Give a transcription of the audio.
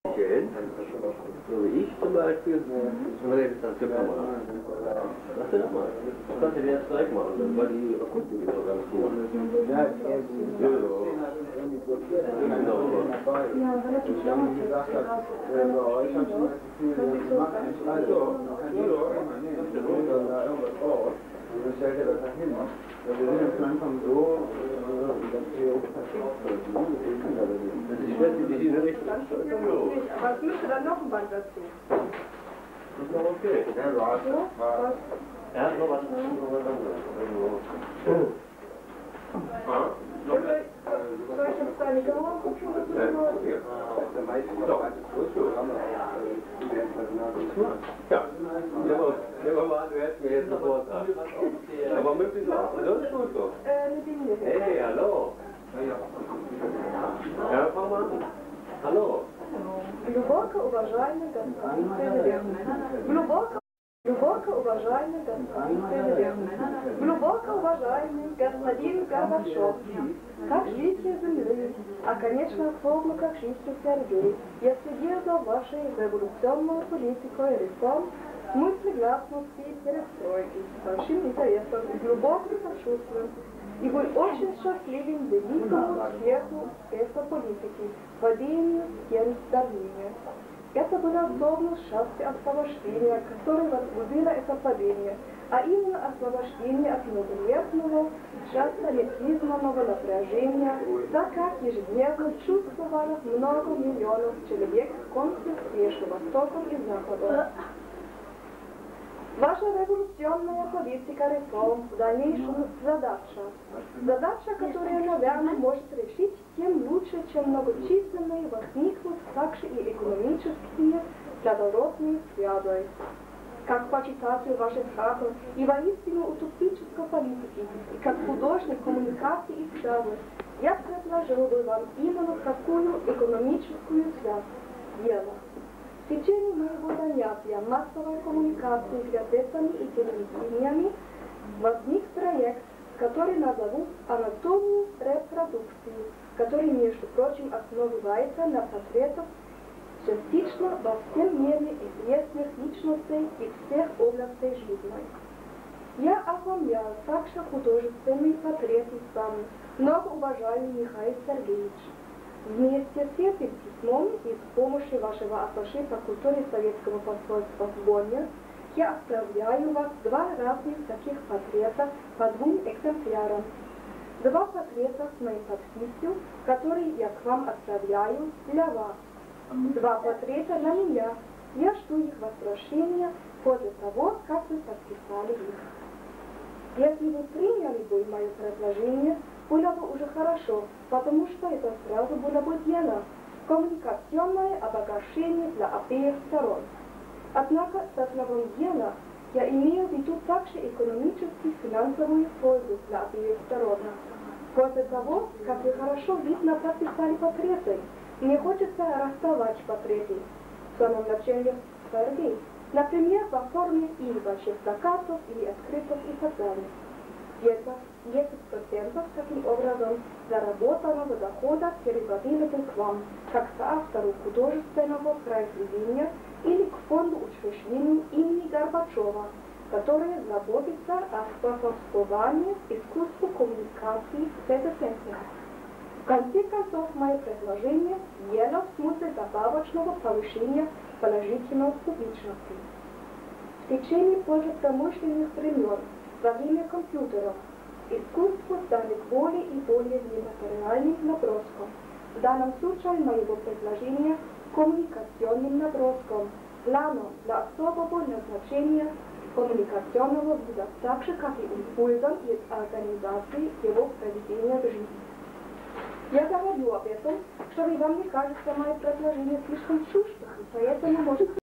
So wie ich zum Beispiel, und redet dann zu Kamera. Lass dir das mal. Das kannst du dir jetzt gleich machen, weil die Kunden wieder ganz gut. Ja, relativ lange gesagt hat, bei euch habe ich das Gefühl, das macht nicht alles. Man kann nicht da irgendwas raus. Und dann stellt er das da hin. Wir sind jetzt langsam so, dass wir auch das ist schlecht in die Richtung. Aber es müsste dann noch ein Band dazu. Das ist noch okay. Ja, du hast was. Er hat noch was anderes. Soll ich jetzt deine Kamera gucken? Ja, nehmen wir mal an, du hättest mir jetzt sofort sagen. Aber möglichst auch, das ist gut so. Hey, hallo. Ja, fang mal an. Hallo. Глубоко уважаемый господин президент. Глубоко уважаемый господин президент. Глубоко уважаемый господин Горбачев. Как жители Земли, а конечно форму как житель Сергей, я следил за вашей революционной политикой реформ, в смысле гласности и перестройки, с большим интересом и глубоким сочувствием. И вы очень счастливы великому успеху этой политики, падению стен давления. Это было особенно счастье освобождения, которое возбудило это падение, а именно освобождение от многолетнего, часто непризнанного напряжения, так как ежедневно чувствовало много миллионов человек в конфликте между Востоком и Западом. Ваша революционная политика реформ в дальнейшем задача, которую, наверное, может решить тем лучше, чем многочисленные возникнут также и экономические плодородные связи. Как почитатель вашей правды и воистину утопической политики, и как художник коммуникации и связи, я предложил бы вам именно такую экономическую связь дела. В течение моего занятия массовой коммуникации газетами и телевидениями возник проект, который назовут «Анатомию репродукции», который, между прочим, основывается на портретах частично во всем мире известных личностей и всех областей жизни. Я оформлял также художественные портреты сам, многоуважаемый Михаил Сергеевич. Вместе с этим письмом и с помощью вашего атташе по культуре советского посольства в Бонне я отправляю вас два разных таких портрета по двум экземплярам. Два портрета с моей подписью, которые я к вам отправляю для вас. Два портрета на меня. Я жду их возвращения после того, как вы подписали их. Если вы приняли бы мое предложение, было бы уже хорошо, потому что это сразу было бы дело, коммуникационное обогащение для обеих сторон. Однако с основным дела я имею в виду также экономически финансовую пользу для обеих сторон. После того, как вы хорошо видно подписали портреты, мне хочется расставать портреты. В самом начале Сергей, например, в форме или больших плакатов, или открыток и так далее. 10% таким образом заработанного дохода переводили бы к вам, как соавтору художественного произведения или к фонду учреждений имени Горбачева, которое заботится о способствовании искусству коммуникации с президентом. В конце концов, мое предложение – дело в смысле добавочного повышения положительной публичности. В течение промышленных времен, во время компьютеров, искусство стали более и более нематериальным наброском. В данном случае моего предложения коммуникационным наброском, планом для особого назначения коммуникационного вида, так же, как и импульсом из организации его проведения в жизнь. Я говорю об этом, чтобы вам не кажется мое предложение слишком чуждым, поэтому может